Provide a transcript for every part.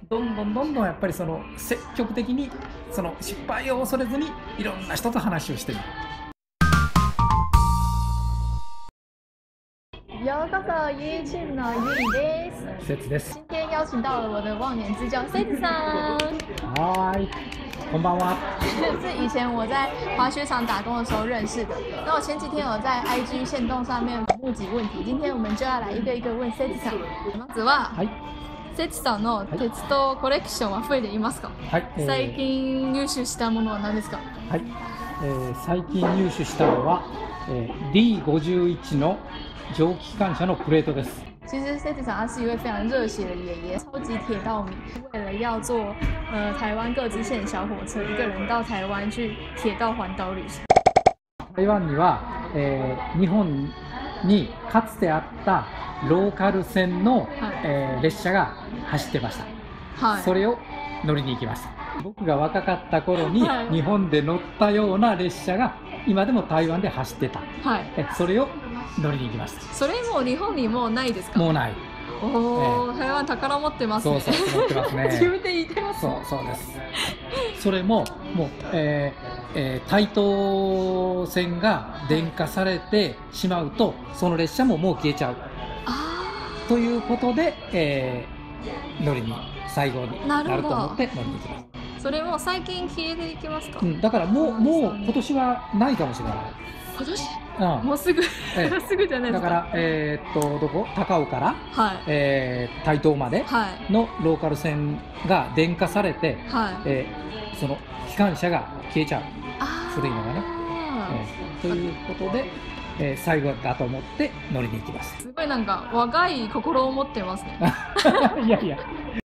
どんどんどんどんやっぱりその積極的にその失敗を恐れずにいろんな人と話をしてみる。 ようこそ YouTube のゆりです。 節です。 今天邀请到了我的忘年之交 Seth さん。 はい、こんばんは。 是以前我在滑雪场打工的时候认识的。那我前几天有在 IG 限動上面募集问题，今天我们就要来一个一个问 Seth さん。まずは、はい、Seth さんの鉄道コレクションは増えていますか？はい、最近入手したものは何ですか？ はい、最近入手したのは、D51 の蒸気機関車のプレートです。 其实 Seth さん他是一位非常热血的爷爷，超级铁道迷。为了要坐台湾各支线小火车，一个人到台湾去铁道環島旅行。 台湾には、日本にかつてあったローカル線の、列車が走ってました。はい、それを乗りに行きました。僕が若かった頃に日本で乗ったような列車が今でも台湾で走ってた。はい、それを乗りに行きました。 それも日本にもうないですか？ もうない。 おお、台湾宝持ってますね。 そうそう、持ってますね。 自分で言ってます。 そうです。それももう、台東線が電化されてしまうとその列車ももう消えちゃう。ということで、乗りに最後になると思って乗りに行きます。 それも最近消えていきますか？ だからもう今年はないかもしれない。 今年？もうすぐすぐじゃないですか。 だからどこ高尾から、台東までのローカル線が電化されて、その機関車が消えちゃう、古いのがね、ということで、最後だと思って乗りに行きます。 すごいなんか若い心を持ってますね。 いやいや。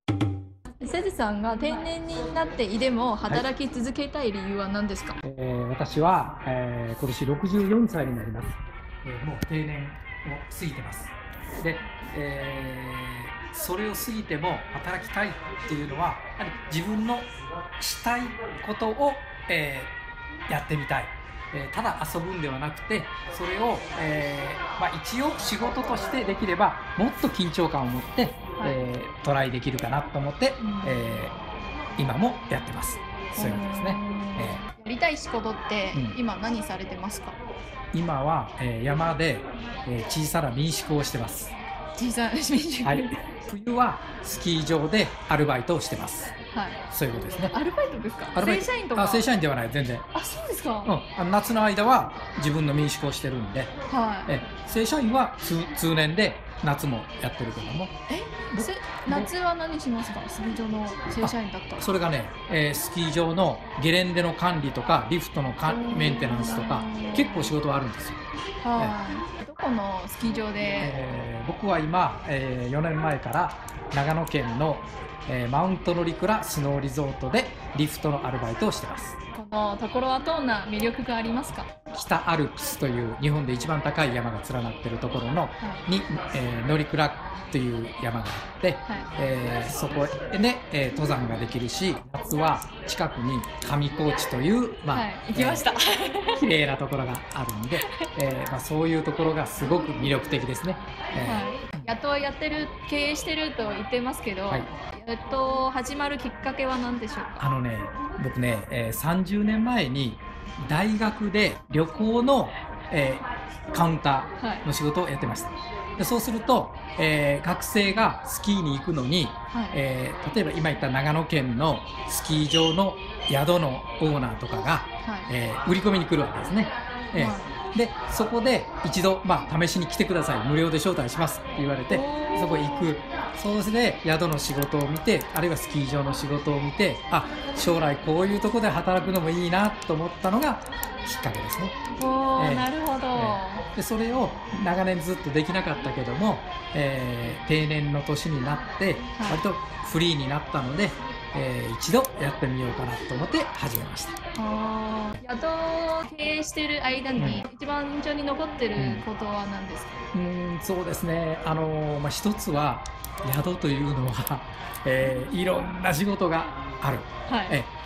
Sethさんが定年になっていても働き続けたい理由は何ですか？ 私は、今年64歳になります。もう定年を過ぎてます。で、それを過ぎても働きたいっていうのはやはり自分のしたいことを、やってみたい。ただ遊ぶんではなくてそれを、一応仕事としてできればもっと緊張感を持って、トライできるかなと思って、今もやってます。そういうことですね。 やりたい仕事って今何されてますか？ 今は、山で、小さな民宿をしてます。 小さな民宿、はい、 冬はスキー場でアルバイトをしてます。はい、そういうことですね。 アルバイトですか？正社員とか？ 正社員ではない、全然。 あ、そうですか。 夏の間は自分の民宿をしてるんで、正社員は通年で夏もやってるけども。 夏は何しますか？スキー場の正社員だったら。 それがね、スキー場のゲレンデの管理とかリフトのメンテナンスとか結構仕事はあるんですよ。 どこのスキー場で？ 僕は今、4年前から長野県のマウント乗鞍スノーリゾートでリフトのアルバイトをしてます。 このところはどんな魅力がありますか？ 北アルプスという日本で一番高い山が連なっているところの、に、乗鞍という山があって、そこで、登山ができるし、夏は近くに上高地という、 行きました。 綺麗なところがあるんで、そういうところがすごく魅力的ですね。 やっとやってる、経営してると言ってますけど、やっと始まるきっかけは何でしょうか？ 僕ね、30年前に大学で旅行の、カウンターの仕事をやってました。でそうすると、学生がスキーに行くのに、例えば今言った長野県のスキー場の宿のオーナーとかが、売り込みに来るわけですね。でそこで一度、試しに来てください、無料で招待しますって言われてそこへ行く。そうして宿の仕事を見て、あるいはスキー場の仕事を見て、将来こういうところで働くのもいいなと思ったのがきっかけですね。 なるほど。 でそれを長年ずっとできなかったけども、定年の年になって割とフリーになったので、一度やってみようかなと思って始めました。 宿を経営している間に一番印象に残っていることは何ですか？ そうですね、一つは宿というのは、いろんな仕事がある。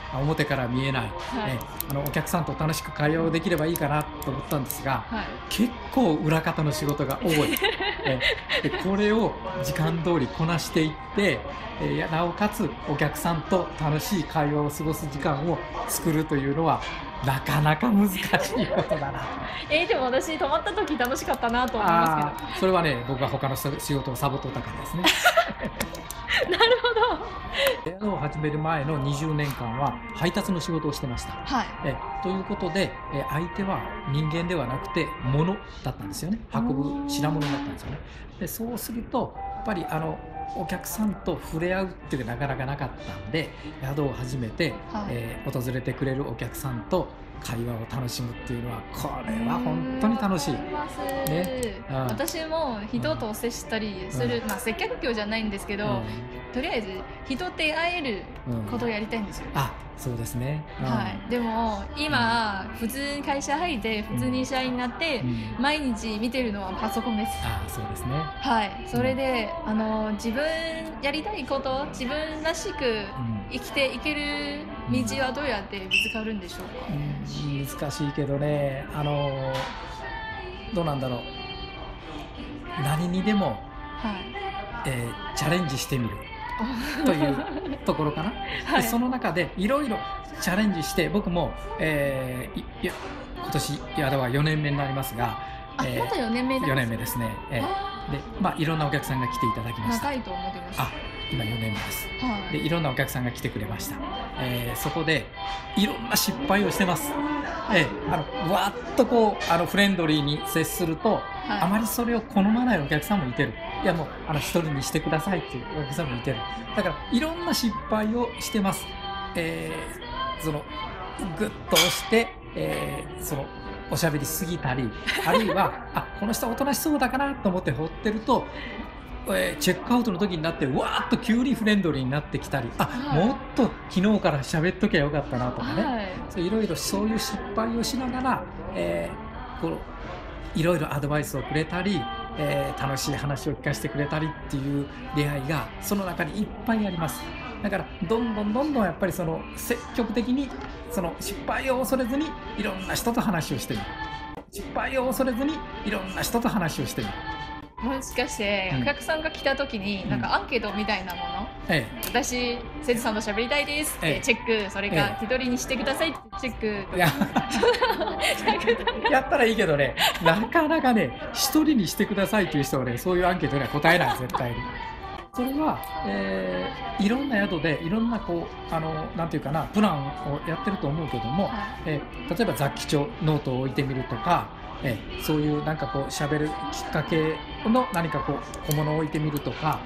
表から見えない、お客さんと楽しく会話をできればいいかなと思ったんですが、結構裏方の仕事が多いでこれを時間通りこなしていって、なおかつお客さんと楽しい会話を過ごす時間を作るというのはなかなか難しいことだな。 でも私泊まった時楽しかったなと思いますけど。 それはね、僕が他の仕事をサボっとったからですね。 なるほど。 宿を始める前の20年間は配達の仕事をしてました。ということで、相手は人間ではなくて物だったんですよね。運ぶ品物だったんですよね。でそうするとやっぱりお客さんと触れ合うっていうのがなかなかなかったんで、宿を始めて、訪れてくれるお客さんと会話を楽しむっていうのは、これは本当に楽しい、ね。 私も人と接したりする、接客業じゃないんですけど、とりあえず人と会えることをやりたいんですよ。 そうですね。 でも今普通に会社入って普通に社員になって毎日見てるのはパソコンです。 そうですね。 それで自分やりたいこと、自分らしく生きていける道はどうやって見つかるんでしょうか。 難しいけどね、どうなんだろう。何にでも、チャレンジしてみるというところかな。でその中でいろいろチャレンジして、僕も、今年宿は4年目になりますが、 まだ4年目 4年目ですね。でいろんなお客さんが来ていただきました。 長いと思ってました。 今4年目です。でいろんなお客さんが来てくれました。そこでいろんな失敗をしてます。わっとこうフレンドリーに接すると、あまりそれを好まないお客さんもいてる。いやもう一人にしてくださいっていうお客さんもいてる。だからいろんな失敗をしてます。そのグッと押して、そのおしゃべりすぎたり、あるいはこの人はおとなしそうだかなと思って放ってると、チェックアウトの時になってわーっと急にフレンドリーになってきたり、もっと昨日から喋っときゃよかったなとかね、いろいろそういう失敗をしながら、いろいろアドバイスをくれたり、楽しい話を聞かせてくれたりっていう出会いがその中にいっぱいあります。だからどんどんやっぱりその積極的にその失敗を恐れずにいろんな人と話をしてみる。失敗を恐れずにいろんな人と話をしてみる。 もしかしてお客さんが来た時になんかアンケートみたいなもの、私せつさんと喋りたいですってチェック、それか手取りにしてくださいってチェック、 やったらいいけどね、なかなかね、一人にしてくださいという人はね、そういうアンケートには答えない、絶対に。それは、いろんな宿でいろんななんていうかな、プランをやってると思うけども、例えば雑記帳ノートを置いてみるとか、そういうなんかこう喋るきっかけの何かこう小物を置いてみるとか、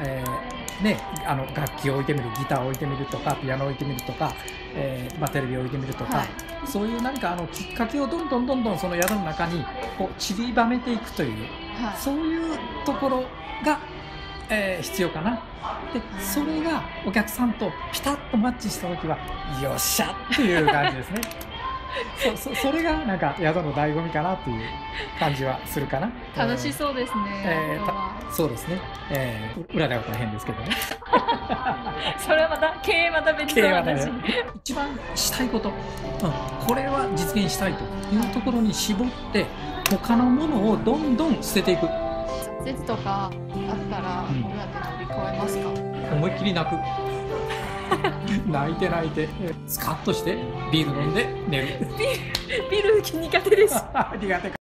楽器を置いてみる、ギターを置いてみるとか、ピアノを置いてみるとか、テレビを置いてみるとか、そういう何かきっかけをどんどんその宿の中にこう散りばめていくという、そういうところが必要かな。でそれがお客さんとピタッとマッチした時はよっしゃっていう感じですね。それがなんか宿の醍醐味かなという感じはするかな。 楽しそうですね。 そうですね。裏では大変ですけどね。 それはまた経営また別の話。 一番したいこと、これは実現したいというところに絞って他のものをどんどん捨てていく。 挫折とかあったらどうやって乗り越えますか？ 思いっきり泣く。泣いてスカッとしてビール飲んで寝る。 ビール苦手です。 苦手か。